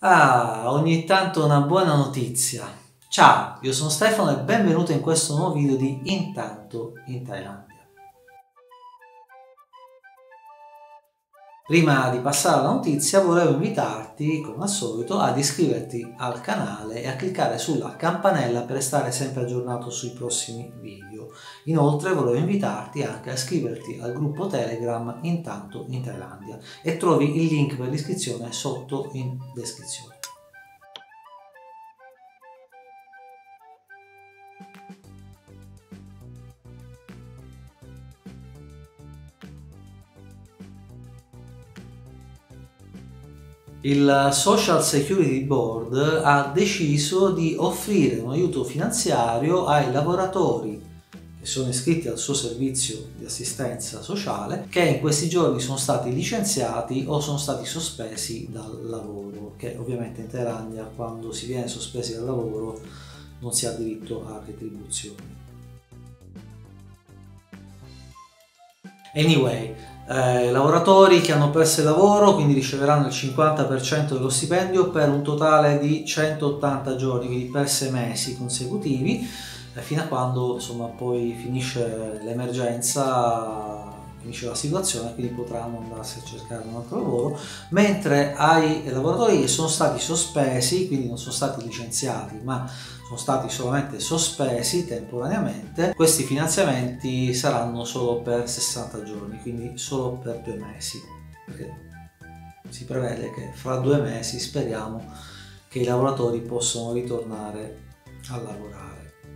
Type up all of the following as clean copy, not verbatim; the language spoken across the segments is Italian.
Ah, ogni tanto una buona notizia. Ciao, io sono Stefano e benvenuto in questo nuovo video di Intanto in Thailandia. Prima di passare alla notizia volevo invitarti, come al solito, ad iscriverti al canale e a cliccare sulla campanella per restare sempre aggiornato sui prossimi video. Inoltre volevo invitarti anche a iscriverti al gruppo Telegram Intanto in Thailandia e trovi il link per l'iscrizione sotto in descrizione. Il Social Security Board ha deciso di offrire un aiuto finanziario ai lavoratori che sono iscritti al suo servizio di assistenza sociale che in questi giorni sono stati licenziati o sono stati sospesi dal lavoro, che ovviamente in Thailandia quando si viene sospesi dal lavoro non si ha diritto a retribuzioni. Anyway, lavoratori che hanno perso il lavoro quindi riceveranno il 50% dello stipendio per un totale di 180 giorni, quindi per 6 mesi consecutivi, fino a quando insomma poi finisce l'emergenza, finisce la situazione, quindi potranno andarsi a cercare un altro lavoro, mentre ai lavoratori che sono stati sospesi, quindi non sono stati licenziati ma sono stati solamente sospesi temporaneamente, questi finanziamenti saranno solo per 60 giorni, quindi solo per 2 mesi, perché si prevede che fra 2 mesi speriamo che i lavoratori possano ritornare a lavorare.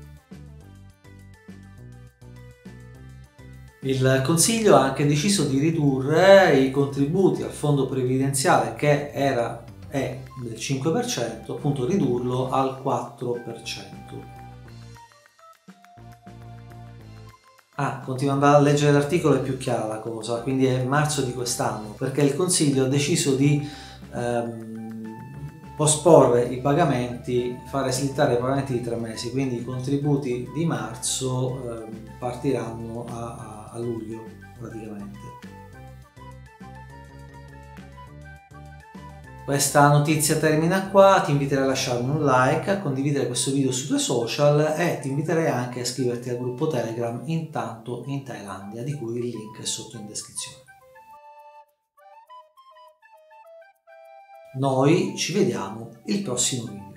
Il Consiglio ha anche deciso di ridurre i contributi al fondo previdenziale che è del 5%, appunto ridurlo al 4%. Continuando a leggere l'articolo è più chiara la cosa, quindi è marzo di quest'anno, perché il Consiglio ha deciso di posporre i pagamenti, fare slittare i pagamenti di 3 mesi, quindi i contributi di marzo partiranno a luglio praticamente. Questa notizia termina qua, ti inviterei a lasciarmi un like, a condividere questo video sui tuoi social e ti inviterei anche a iscriverti al gruppo Telegram Intanto in Thailandia, di cui il link è sotto in descrizione. Noi ci vediamo il prossimo video.